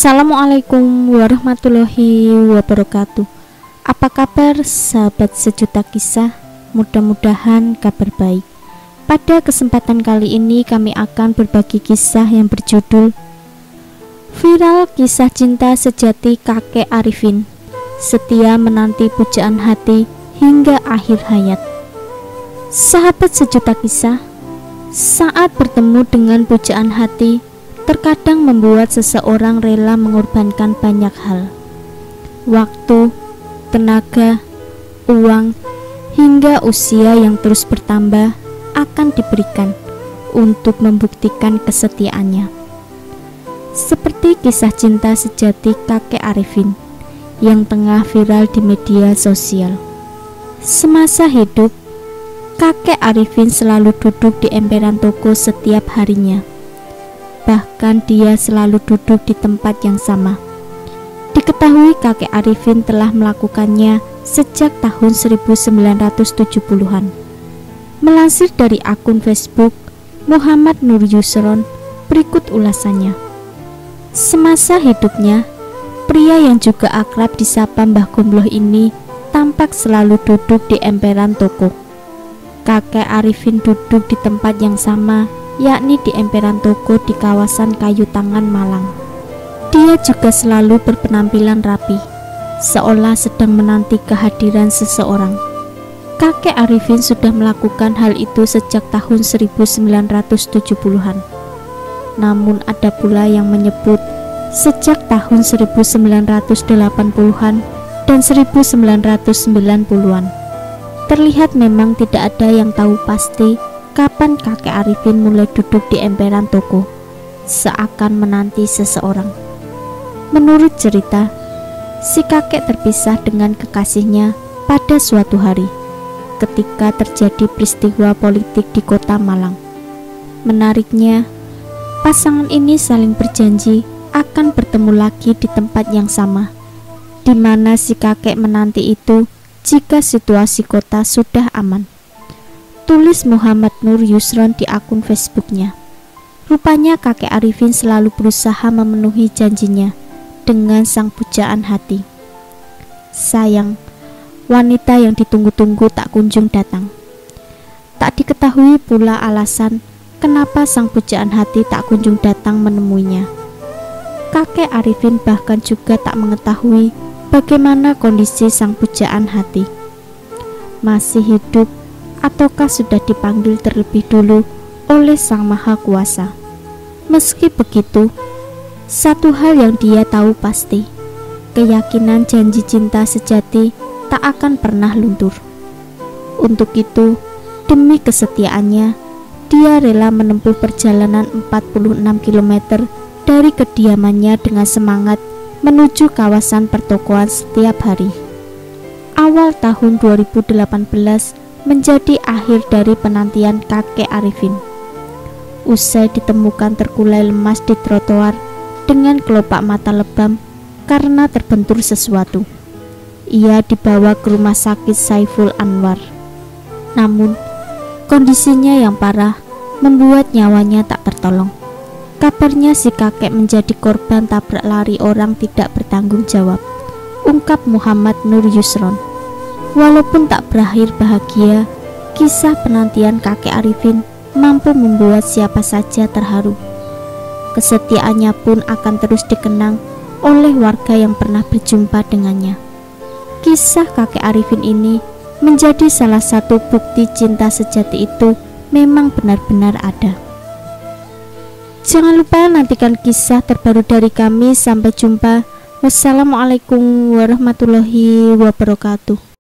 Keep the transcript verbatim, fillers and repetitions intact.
Assalamualaikum warahmatullahi wabarakatuh. Apa kabar sahabat sejuta kisah? Mudah-mudahan kabar baik. Pada kesempatan kali ini kami akan berbagi kisah yang berjudul Viral Kisah Cinta Sejati Kakek Arifin, Setia Menanti Pujaan Hati Hingga Akhir Hayat. Sahabat sejuta kisah, saat bertemu dengan pujaan hati terkadang membuat seseorang rela mengorbankan banyak hal. Waktu, tenaga, uang, hingga usia yang terus bertambah akan diberikan untuk membuktikan kesetiaannya. Seperti kisah cinta sejati kakek Arifin yang tengah viral di media sosial. Semasa hidup, kakek Arifin selalu duduk di emperan toko setiap harinya. Bahkan dia selalu duduk di tempat yang sama. Diketahui kakek Arifin telah melakukannya sejak tahun seribu sembilan ratus tujuh puluhan. Melansir dari akun Facebook Muhammad Nur Yusron, berikut ulasannya. Semasa hidupnya, pria yang juga akrab disapa Mbah Gombloh ini tampak selalu duduk di emperan toko. Kakek Arifin duduk di tempat yang sama, yakni di emperan toko di kawasan Kayu Tangan, Malang. Dia juga selalu berpenampilan rapi, seolah sedang menanti kehadiran seseorang. Kakek Arifin sudah melakukan hal itu sejak tahun seribu sembilan ratus tujuh puluhan. Namun ada pula yang menyebut sejak tahun seribu sembilan ratus delapan puluhan dan seribu sembilan ratus sembilan puluhan. Terlihat memang tidak ada yang tahu pasti kapan kakek Arifin mulai duduk di emperan toko, seakan menanti seseorang. Menurut cerita, si kakek terpisah dengan kekasihnya pada suatu hari, ketika terjadi peristiwa politik di kota Malang. Menariknya, pasangan ini saling berjanji akan bertemu lagi di tempat yang sama, di mana si kakek menanti itu jika situasi kota sudah aman. Tulis Muhammad Nur Yusron di akun Facebooknya. Rupanya kakek Arifin selalu berusaha memenuhi janjinya dengan sang pujaan hati. Sayang, wanita yang ditunggu-tunggu tak kunjung datang. Tak diketahui pula alasan kenapa sang pujaan hati tak kunjung datang menemuinya. Kakek Arifin bahkan juga tak mengetahui bagaimana kondisi sang pujaan hati. Masih hidup ataukah sudah dipanggil terlebih dulu oleh Sang Maha Kuasa. Meski begitu, satu hal yang dia tahu pasti, keyakinan janji cinta sejati tak akan pernah luntur. Untuk itu, demi kesetiaannya, dia rela menempuh perjalanan empat puluh enam kilometer dari kediamannya dengan semangat menuju kawasan pertokoan setiap hari. Awal tahun dua ribu delapan belas menjadi akhir dari penantian kakek Arifin. Usai ditemukan terkulai lemas di trotoar dengan kelopak mata lebam karena terbentur sesuatu, ia dibawa ke rumah sakit Saiful Anwar. Namun, kondisinya yang parah membuat nyawanya tak tertolong. Kabarnya si kakek menjadi korban tabrak lari orang tidak bertanggung jawab, ungkap Muhammad Nur Yusron. Walaupun tak berakhir bahagia, kisah penantian kakek Arifin mampu membuat siapa saja terharu. Kesetiaannya pun akan terus dikenang oleh warga yang pernah berjumpa dengannya. Kisah kakek Arifin ini menjadi salah satu bukti cinta sejati itu memang benar-benar ada. Jangan lupa nantikan kisah terbaru dari kami. Sampai jumpa. Wassalamualaikum warahmatullahi wabarakatuh.